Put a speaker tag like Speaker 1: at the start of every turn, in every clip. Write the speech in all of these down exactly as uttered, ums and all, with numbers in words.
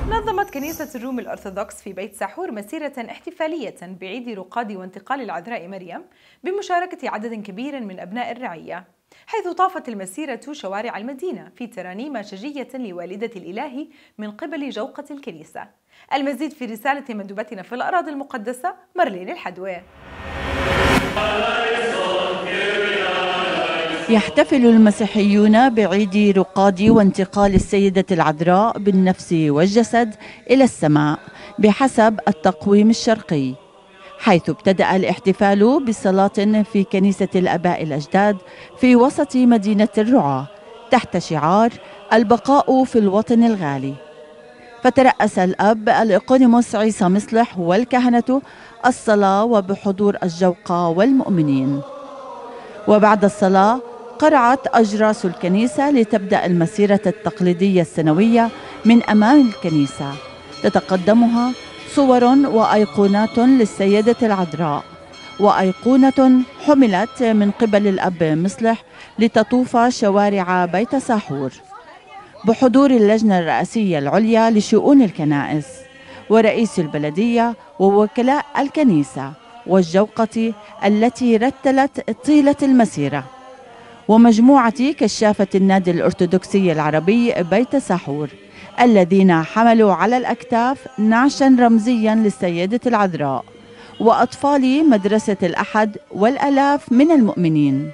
Speaker 1: نظمت كنيسة الروم الأرثوذكس في بيت ساحور مسيرة احتفالية بعيد رقاد وانتقال العذراء مريم بمشاركة عدد كبير من أبناء الرعية، حيث طافت المسيرة شوارع المدينة في ترانيم شجية لوالدة الإله من قبل جوقة الكنيسة. المزيد في رسالة مندوبتنا في الأراضي المقدسة مارلين الحدوى.
Speaker 2: يحتفل المسيحيون بعيد رقاد وانتقال السيدة العذراء بالنفس والجسد إلى السماء بحسب التقويم الشرقي، حيث ابتدأ الاحتفال بصلاة في كنيسة الآباء الأجداد في وسط مدينة الرعاة تحت شعار البقاء في الوطن الغالي. فترأس الأب الإقونيموس عيسى مصلح والكهنة الصلاة وبحضور الجوقة والمؤمنين. وبعد الصلاة قرعت أجراس الكنيسة لتبدأ المسيرة التقليدية السنوية من أمام الكنيسة، تتقدمها صور وأيقونات للسيدة العذراء، وأيقونة حملت من قبل الأب مصلح لتطوف شوارع بيت ساحور بحضور اللجنة الرئاسية العليا لشؤون الكنائس ورئيس البلدية ووكلاء الكنيسة والجوقة التي رتلت طيلة المسيرة، ومجموعة كشافة النادي الأرثوذكسي العربي بيت ساحور الذين حملوا على الأكتاف نعشا رمزيا للسيدة العذراء، وأطفال مدرسة الأحد والآلاف من المؤمنين.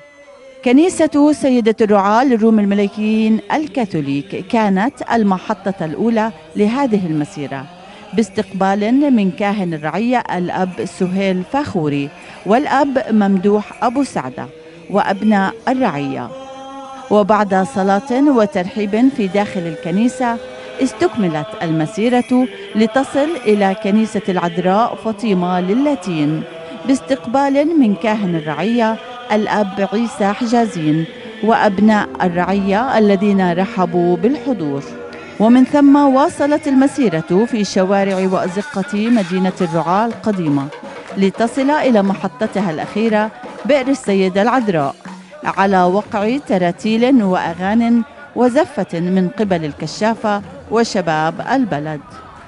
Speaker 2: كنيسة سيدة الرعاة للروم الملكيين الكاثوليك كانت المحطة الأولى لهذه المسيرة، باستقبال من كاهن الرعية الأب سهيل فاخوري والأب ممدوح أبو سعدة وأبناء الرعية. وبعد صلاة وترحيب في داخل الكنيسة استكملت المسيرة لتصل إلى كنيسة العذراء فاطمة للاتين باستقبال من كاهن الرعية الأب عيسى حجازين وأبناء الرعية الذين رحبوا بالحضور. ومن ثم واصلت المسيرة في شوارع وأزقة مدينة الرعاة القديمة لتصل إلى محطتها الأخيرة بئر السيدة العذراء على وقع تراتيل وأغاني وزفة من قبل الكشافة وشباب البلد.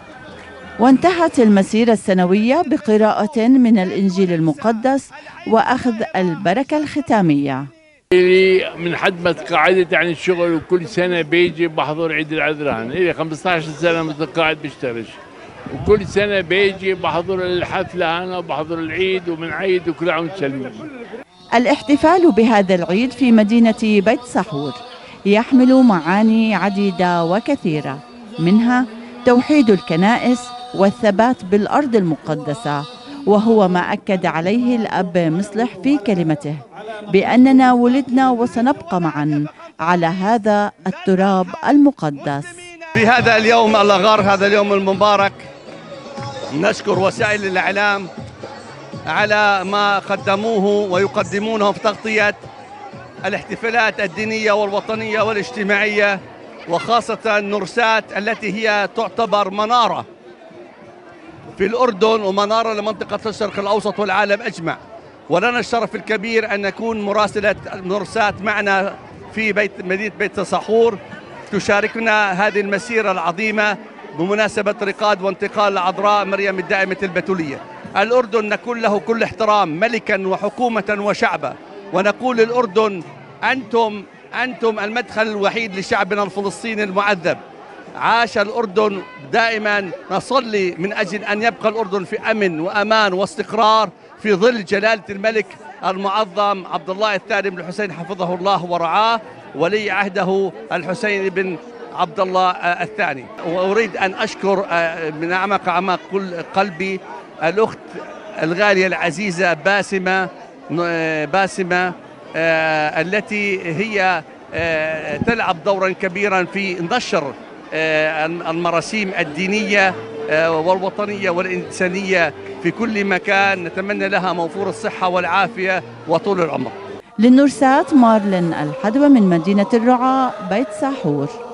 Speaker 2: وانتهت المسيرة السنوية بقراءة من الإنجيل المقدس وأخذ البركة الختامية.
Speaker 3: من حد ما تقاعدت عن الشغل وكل سنة بيجي بحضر عيد العذراء، إلي خمسة عشر سنة متقاعد بشتغلش، وكل سنة بيجي بحضر الحفلة أنا وبحضر العيد وبنعيد وكل عام وسلم.
Speaker 2: الاحتفال بهذا العيد في مدينة بيت ساحور يحمل معاني عديدة وكثيرة، منها توحيد الكنائس والثبات بالأرض المقدسة، وهو ما أكد عليه الأب مصلح في كلمته بأننا ولدنا وسنبقى معا على هذا التراب المقدس.
Speaker 4: في هذا اليوم الأغار، هذا اليوم المبارك، نشكر وسائل الإعلام على ما قدموه ويقدمونه في تغطية الاحتفالات الدينية والوطنية والاجتماعية، وخاصة النرسات التي هي تعتبر منارة في الأردن ومنارة لمنطقة الشرق الأوسط والعالم أجمع. ولنا الشرف الكبير أن نكون مراسلة نرسات معنا في بيت مدينة بيت ساحور تشاركنا هذه المسيرة العظيمة بمناسبة رقاد وانتقال العذراء مريم الدائمة البتولية. الأردن نقول له كل احترام ملكا وحكومة وشعبا، ونقول للأردن أنتم أنتم المدخل الوحيد لشعبنا الفلسطيني المعذب. عاش الأردن، دائما نصلي من أجل أن يبقى الأردن في أمن وأمان واستقرار في ظل جلالة الملك المعظم عبد الله الثاني بن الحسين حفظه الله ورعاه، ولي عهده الحسين بن عبد الله الثاني. وأريد أن أشكر من أعمق أعماق كل قلبي الأخت الغالية العزيزة باسمة باسمة التي هي تلعب دورا كبيرا في نشر المراسيم الدينية والوطنية والإنسانية في كل مكان. نتمنى لها موفور الصحة والعافية وطول العمر.
Speaker 2: للنرسات مارلين الحدوى من مدينة الرعاة بيت ساحور.